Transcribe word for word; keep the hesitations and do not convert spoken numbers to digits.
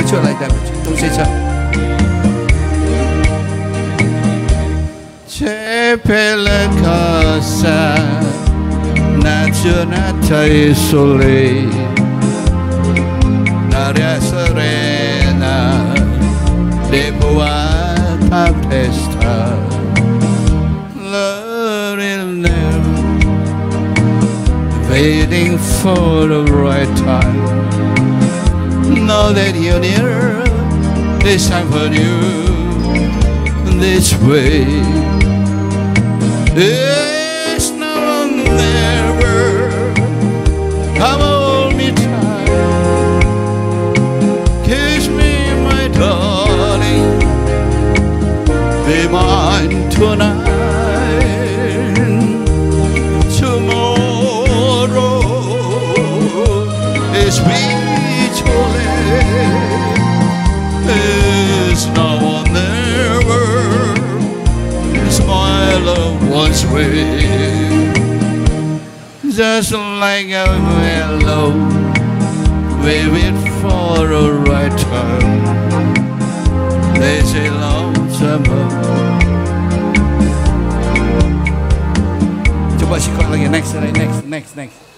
chưa lại đẹp tôi sẽ chờ chế phê lê khờ xa na chưa na thay Osole na ria serena de boa ta festa learning waiting for the right time. Know that you're near, this time for you, this way. It's now or never, come hold me tight, kiss me, my darling, be mine tonight. Is now or never, smile of one's way, just like a mellow, waiting for a right time. They say long summer. Coba sih kalau lagi next, next, next, next.